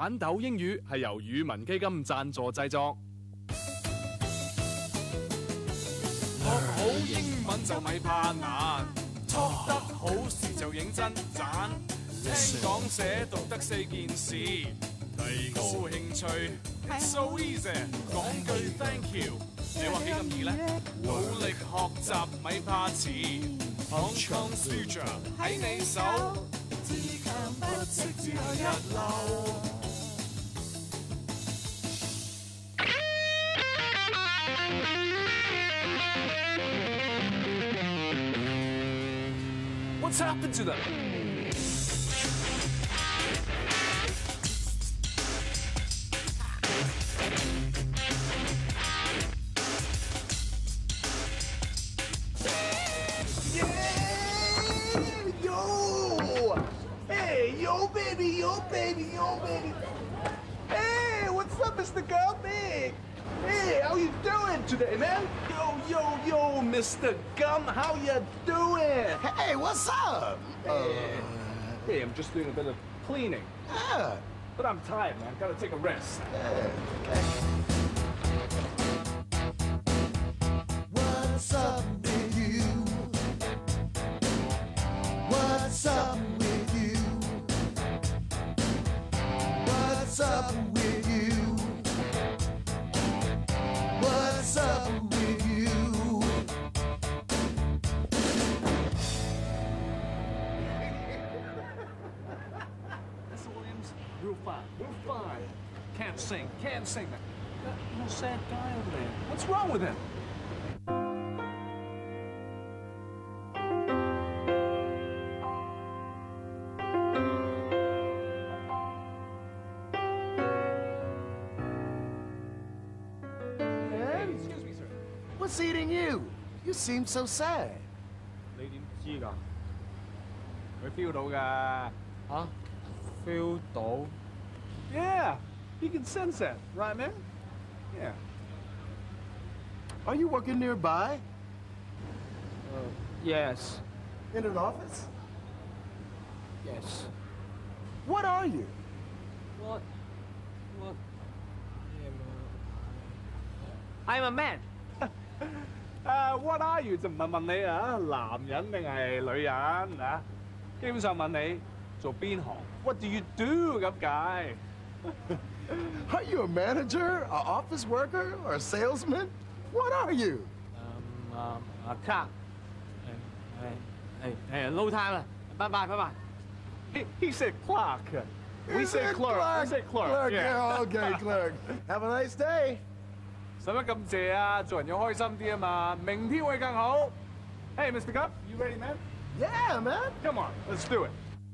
板豆英語係由語文基金贊助製作。學好英文就咪怕難，錯得好時就認真賺。聽講寫讀得4件事，提高興趣。It's so easy， 講句 thank you， 你話幾咁易呢？努力學習咪怕遲 ，Hong Kong's future 喺你手，自強不息只係一流。What's happened to them? Yo, baby. Hey, what's up, Mr. Girl Big? Hey, how you doing today, man? Yo, Mr. Gum, how you doing? Hey, what's up? Hey, I'm just doing a bit of cleaning. Yeah. But I'm tired, man. Gotta take a rest. What's up with you? What's up with you? What's up with you? What's up with you? Mr. Williams, real fine. Can't sing. No sad guy over there. What's wrong with him? Excuse me, sir. What's eating you? You seem so sad. 你點知㗎？佢 feel 到㗎。 嚇 feel 到 Yeah, he can sense that, right, man? Yeah. Are you working nearby? yes In an office? yes What are you? what I'm a man What are you 就唔係問你啊，男人定係女人啊？基本上問你做邊行 ，What do you do 咁解？ Are you a manager, an office worker, or a salesman? What are you? clerk 撈 time 啦，拜拜。 He said clerk. We say clerk. We say clerk. Clerk, Yeah. yeah, okay, clerk. Have a nice day. 使乜咁謝啊？做人要開心啲啊嘛，明天會更好。Hey, Mr. Cup, you ready, man? Yeah, man. Come on, let's do it.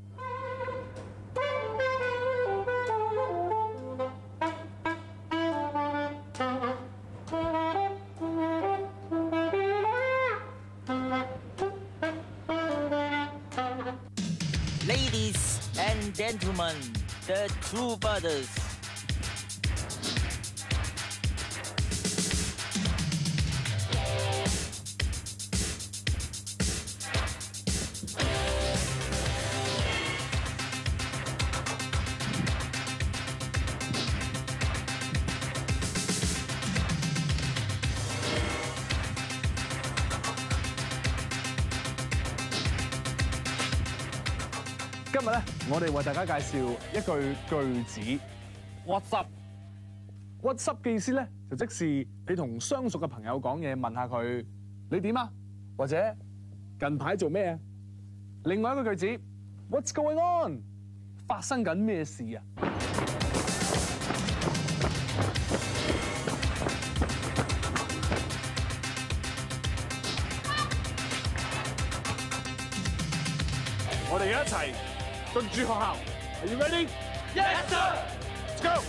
Ladies and gentlemen, the True Brothers. 今日咧，我哋為大家介紹一句句子 ，What's up？What's up 嘅意思咧，就即是你同相熟嘅朋友講嘢，問下佢你點啊，或者近排做咩啊？另外一個句子 ，What's going on？ 發生緊咩事啊？我哋一齊對住學校 ，Are you ready? Yes, sir. Let's go.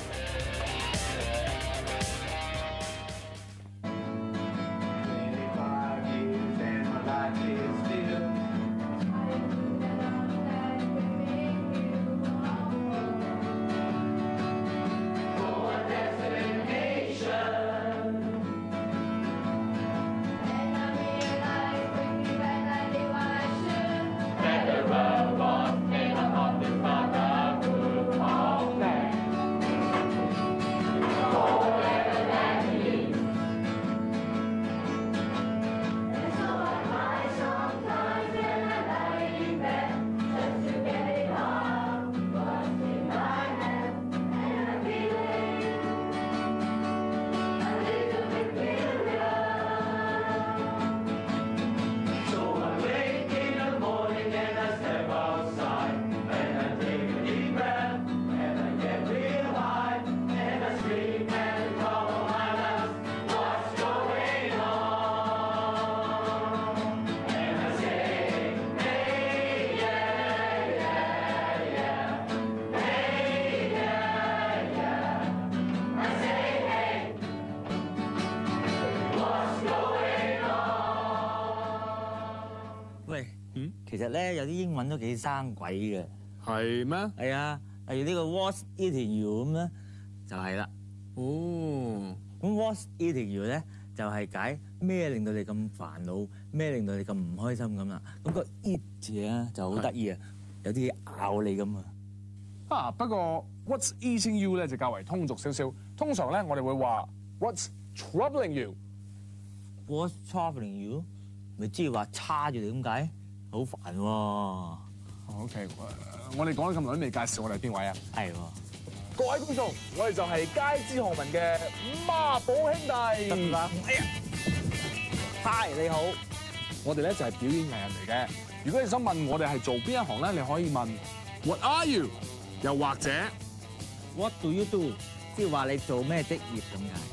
其實咧有啲英文都幾生鬼嘅。 係咩？ 係啊，例如呢個 What's eating you 咁咧，就係啦。 哦， 咁 What's eating you 咧就係解咩令到你咁煩惱，咩令到你咁唔開心咁啦。咁個 eat 字咧就好得意啊，有啲咬你咁啊。 啊，不過 What's eating you 咧就較為通俗少少。通常咧我哋會話 What's troubling you？What's troubling you？咪即係話叉住你咁解？好煩喎。 OK， 我哋講咗咁耐都未介紹我哋係邊位啊？ 係喎。 各位觀眾，我哋就係街知巷聞嘅孖寶兄弟。 得啦。哎呀 ，Hi 你好。 我哋咧就係表演藝人嚟嘅。如果你想問我哋係做邊一行咧，你可以問 What are you？ 又或者 What do you do？ 即係話你做咩職業咁解。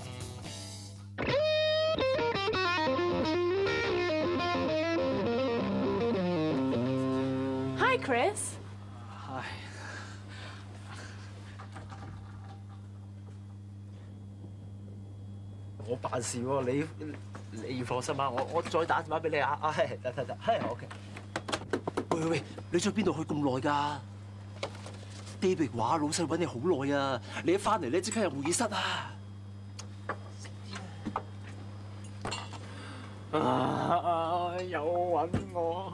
Hi Chris。 唉，我辦事喎，你放心啊，我再打電話俾你啊，係得，係 OK。 喂，你去邊度去咁耐㗎 ？David 話老細揾你好耐啊，你一翻嚟咧即刻入會議室啊！ 又揾我。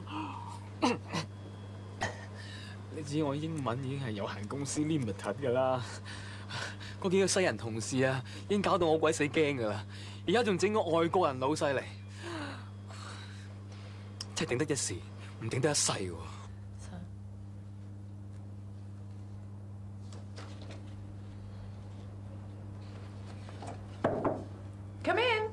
你知我英文已經係有限公司 limited 㗎啦，嗰幾個西人同事啊，已經搞到我鬼死驚㗎啦，而家仲整個外國人老細嚟，真係頂得一時，唔頂得一世喎。 Come in.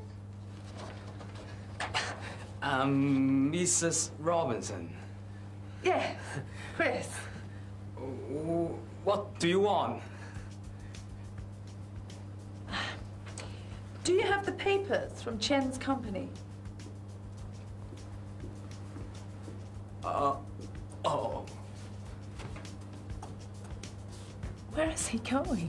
Mrs. Robinson. Yeah, Chris. What do you want? Do you have the papers from Chen's company? Oh. Where is he going?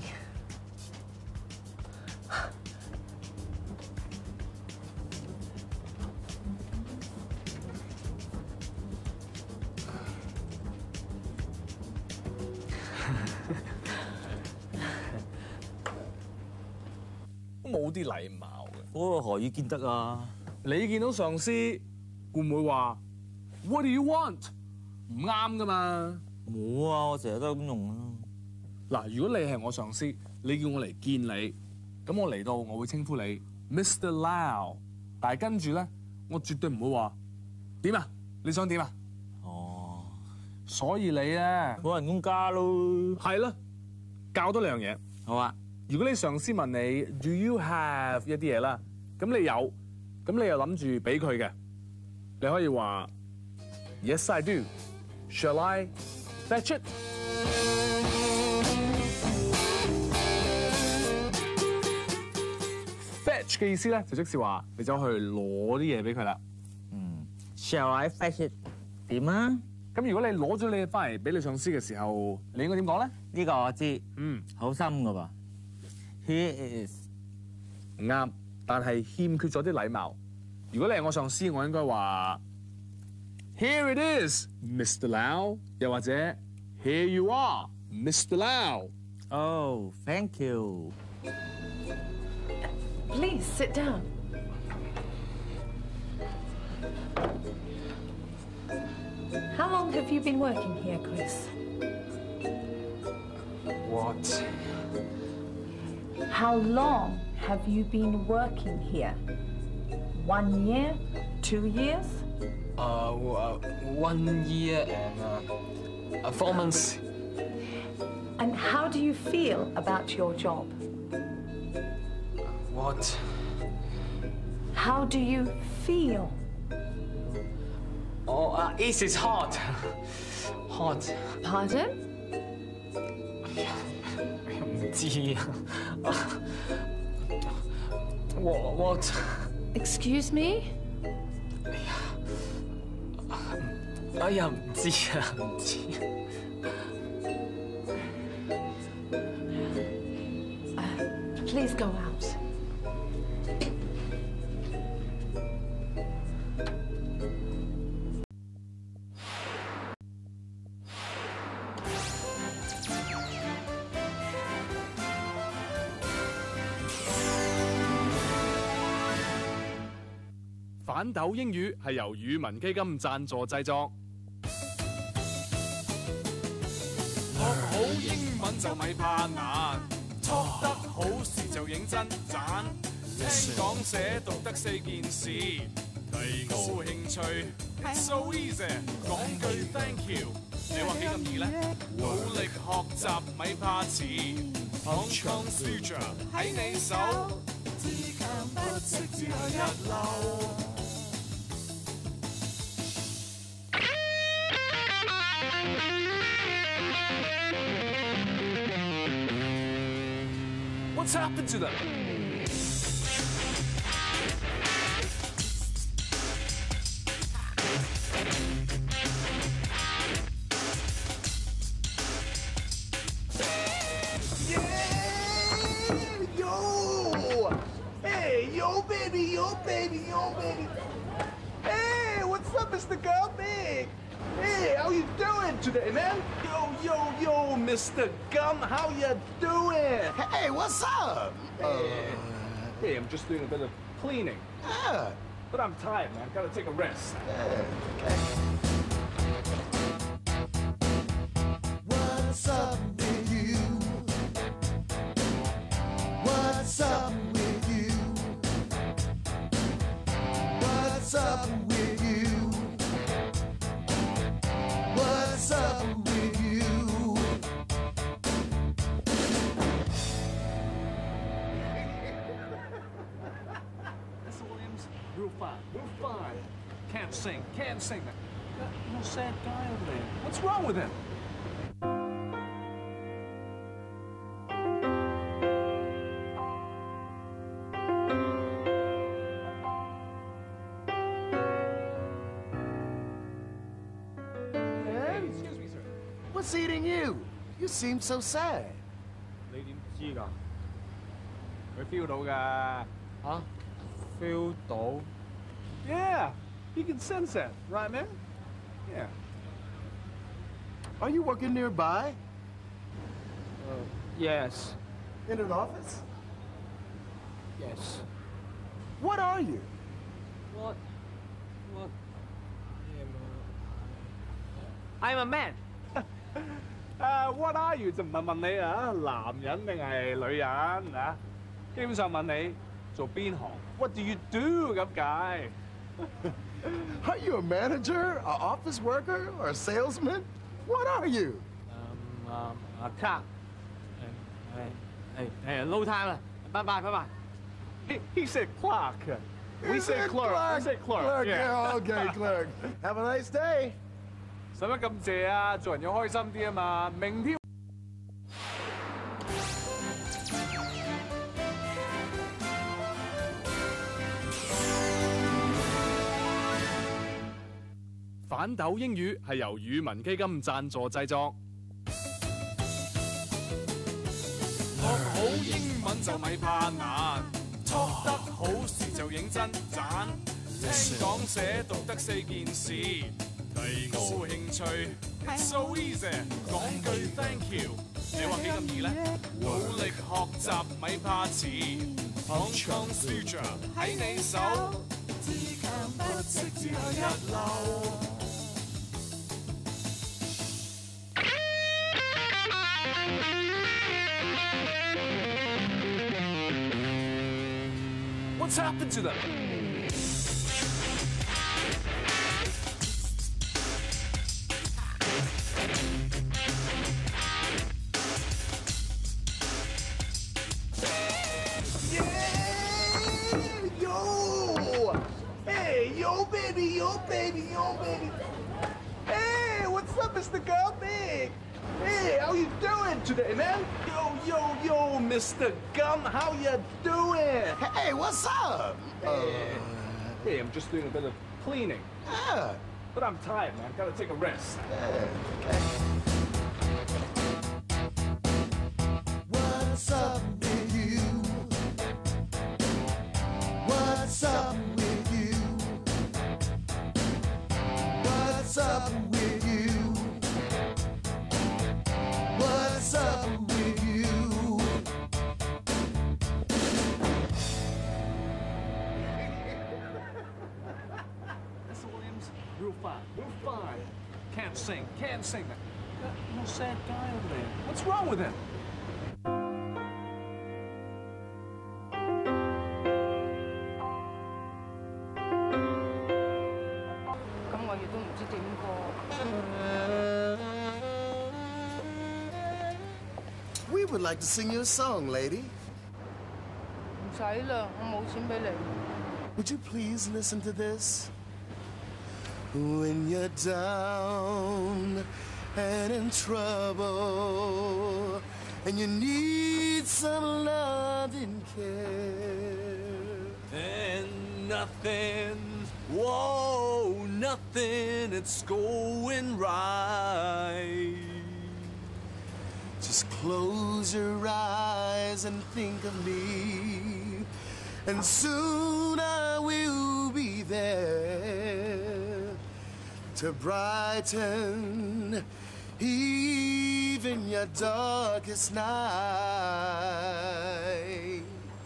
冇啲禮貌嘅。 嗰個何以見得啊？ 你見到上司會唔會話 What do you want？ 唔啱噶嘛。 冇啊，我成日都咁用啊。 嗱，如果你係我上司，你叫我嚟見你，咁我嚟到我會稱呼你 Mr. Lau， 但係跟住咧，我絕對唔會話點啊？你想點啊？ 哦， 所以你咧冇人工加咯。 係啦，教多兩樣嘢。 好啊。 如果你上司問你 Do you have 一啲嘢啦，咁你有，咁你又諗住俾佢嘅，你可以話 Yes I do. Shall I fetch it？ Fetch 嘅意思咧，就即是話你走去攞啲嘢俾佢啦。 Shall I fetch it？ 點啊？ 咁如果你攞咗你翻嚟俾你上司嘅時候，你應該點講咧？ 呢個我知，好深噶噃。He is 唔啱，但係欠缺咗啲禮貌。如果你係我上司，我應該話 Here it is, Mr. Lau， 又或者 Here you are, Mr. Lau。 Oh, thank you. Please sit down. How long have you been working here, Chris? What? How long have you been working here? 1 year? 2 years? 1 year and 4 months. And how do you feel about your job? What? How do you feel? Oh, it is hot. Hot. Pardon? 唔知啊。What? Excuse me? 哎呀，唔知啊，唔知。 Please go out. 反斗英語係由語文基金贊助製作。 學好英文就咪怕難，錯得好時就認真賺。聽講寫讀得4件事，提高興趣。It's so easy， 講句 thank you， 你話幾咁易呢？努力學習咪怕遲。Hong Kong's future 喺你手，自強不息只有一流。What's happened to them? Hey, what's up, Mr. Girl Big? Hey, how you doing today, man? Yo, Mr. Gum, how you doing? Hey, what's up? Hey, I'm just doing a bit of cleaning. Yeah. But I'm tired, man. Gotta take a rest. What's up with you? What's up with you? What's up with you? What's up with you? Mr. Williams, real fine. Can't sing. No sad guy over there. What's wrong with him? Excuse me, sir. What's eating you? You seem so sad. 你點知㗎？佢 feel 到㗎。 嚇 feel 到 Yeah, he can sense it, right, man? Yeah. Are you working nearby? yes In an office? yes What are you? what I'm a man What are you 就唔係問你啊，男人定係女人啊？基本上問你做邊行 ？What do you do 咁解？ Are you a manager, an office worker, or a salesman? What are you? cut 係 low time 啦，拜拜。 He said clerk. We say clerk. We say clerk. Yeah, okay, clerk. Have a nice day. 使乜咁謝啊？做人要開心啲啊嘛！明天反斗英語係由語文基金贊助製作。 學好英文就咪怕難，錯得好時就認真賺。聽講寫讀得4件事，提高興趣。It's so easy， 講句 thank you， 你話幾咁易呢？努力學習咪怕遲。Hong Kong's future 喺你手，自強不息只有一流。 What's happened to them? Yo, baby. Hey, what's up, Mr. Girl Big? Hey, how you doing today, man? Yo, Mr. Gum, how you doing? Hey, what's up? Hey, I'm just doing a bit of cleaning. Yeah. But I'm tired, man. Gotta take a rest. What's up with you? What's up with you? What's up with you? What's up with you? We're fine. We're fine. Can't sing. Can't sing. No sad guy over there. What's wrong with him? 咁我亦都唔知點過。 We would like to sing you a song, lady. 唔使啦，我冇錢俾你。 Would you please listen to this? When you're down and in trouble, and you need some love and care, And nothing, whoa, nothing, it's going right. just close your eyes and think of me, and soon I will be there to brighten even your darkest night.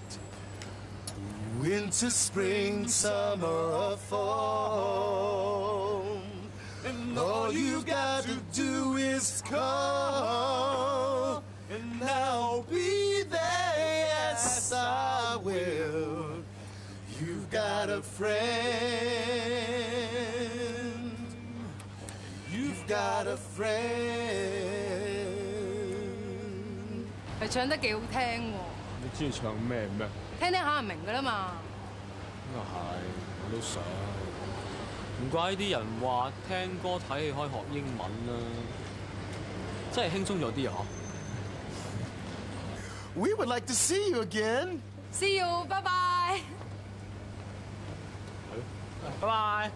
Winter, spring, summer, or fall, and all you got to do is call, and I'll be there. Yes, I will. You've got a friend. You've got a friend. 係唱得幾好聽喎， 你知唱咩咩？ 聽聽下就明㗎啦嘛。 咁又係，我都想。唔怪啲人話聽歌睇戲可以學英文啦，真係輕鬆咗啲啊！ We would like to see you again. See you，拜拜。 拜拜。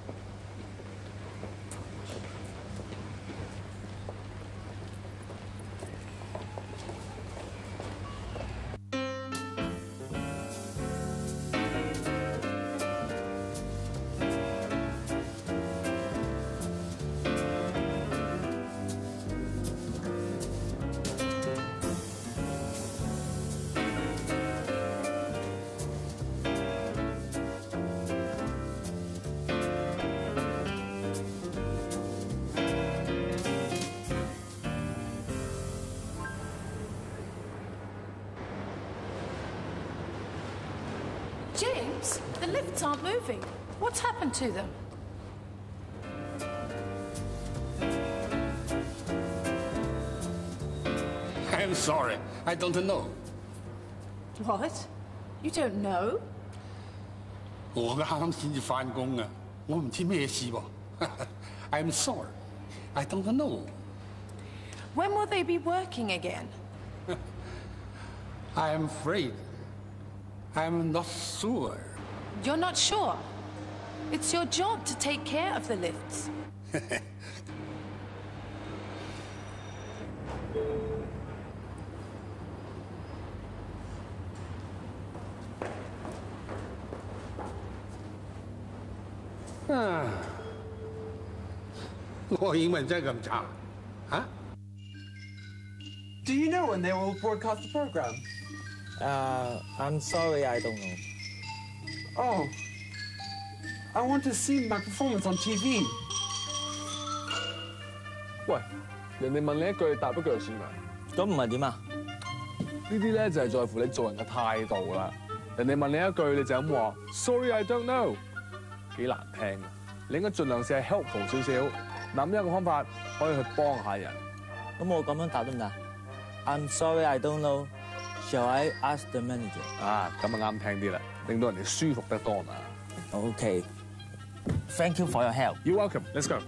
James, the lifts aren't moving. What's happened to them? I'm sorry, I don't know. What? You don't know? 我啱啱先至翻工啊，我唔知咩事喎。I'm sorry, I don't know. When will they be working again? I'm afraid. I'm not sure. You're not sure? It's your job to take care of the lifts. Ah. 我英文真係咁差，啊？ Do you know when they will broadcast the program? I'm sorry, I don't know. Oh, I want to see my performance on TV. 喂，人哋問你一句，答一句就算啦。 咁唔係點啊？ 呢啲咧就係在乎你做人嘅態度啦。人哋問你一句，你就咁話 Sorry, I don't know， 幾難聽啊！你應該盡量試係 helpful 少少，諗一個方法可以去幫下人。 咁我咁樣答得唔得？I'm sorry, I don't know. Shall I ask the manager? 啊，咁啊啱聽啲啦，令到人哋舒服得多嘛。 Okay. Thank you for your help. You're welcome. Let's go.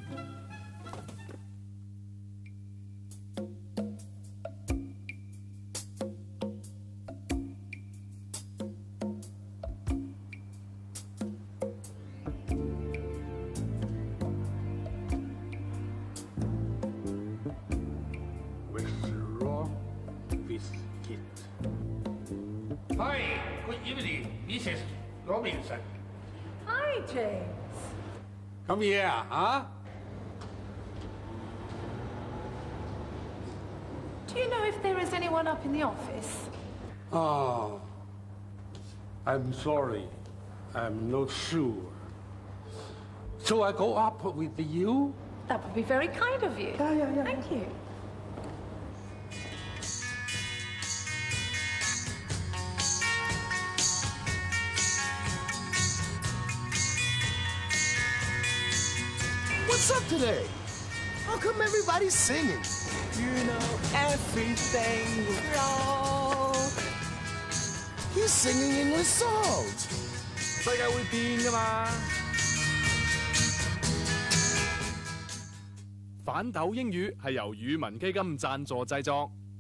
With raw biscuit. Hi, good evening, Mrs. Robinson. Hi, James. Come here, huh? Do you know if there is anyone up in the office? Oh, I'm sorry. I'm not sure. So I go up with you? That would be very kind of you. Yeah. Thank you. What's up today? How come everybody's singing? You know everything wrong. He's singing English songs. 世界會變㗎嘛。反斗英語係由語文基金贊助製作。